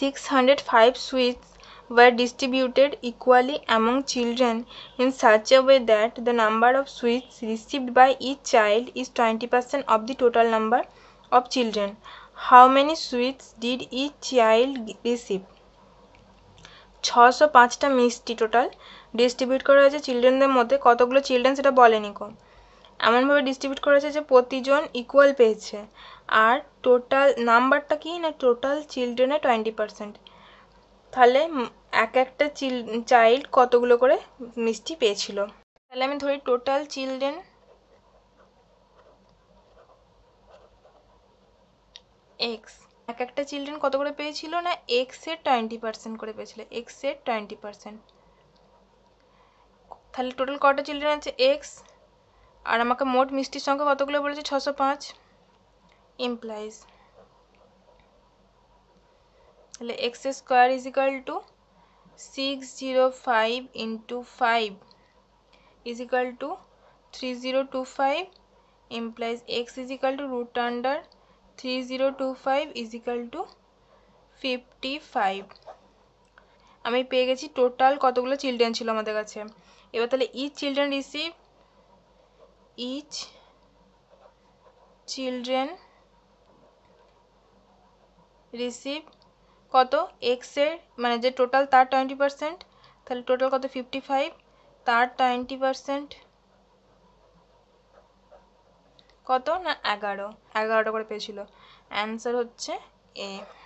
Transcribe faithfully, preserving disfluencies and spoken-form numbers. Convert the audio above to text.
six hundred five sweets were distributed equally among children in such a way that the number of sweets received by each child is twenty percent of the total number of children. How many sweets did each child receive? ছশো পাঁচটা মিষ্টি total distribute করা হয়েছে চিলড্রেনদের মধ্যে, কতগুলো children সেটা বলেনি কো। এমনভাবে ডিস্ট্রিবিউট করা হয়েছে যে প্রতিজন ইকুয়াল পেয়েছে, আর টোটাল নাম্বারটা কি না টোটাল চিলড্রেনের টোয়েন্টি পার্সেন্ট। তাহলে এক একটা চিল চাইল্ড কতগুলো করে মিষ্টি পেয়েছিল। তাহলে আমি ধরি টোটাল চিলড্রেন এক্স, এক একটা চিলড্রেন কত করে পেয়েছিল না এক্সের টোয়েন্টি পার্সেন্ট করে পেয়েছিল, এক্সের টোয়েন্টি পার্সেন্ট। তাহলে টোটাল কটা চিলড্রেন আছে এক্স, আর আমাকে মোট মিষ্টির সংখ্যা কতগুলো বলেছে ছশো পাঁচ, ইমপ্লাইজ তাহলে X square is equal to six zero five into five is equal to three zero two five, implies X is equal to root under three zero two five is equal to fifty five. আমি পেয়ে গেছি total কতগুলো children ছিল আমাদের কাছে। এবার তাহলে each children receive each children receive কত এক্সের মানে যে টোটাল তার টোয়েন্টি পার্সেন্ট, তাহলে টোটাল কত ফিফটি ফাইভ, তার টোয়েন্টি পার্সেন্ট কত না এগারো, এগারোটা করে পেয়েছিল। অ্যান্সার হচ্ছে এ।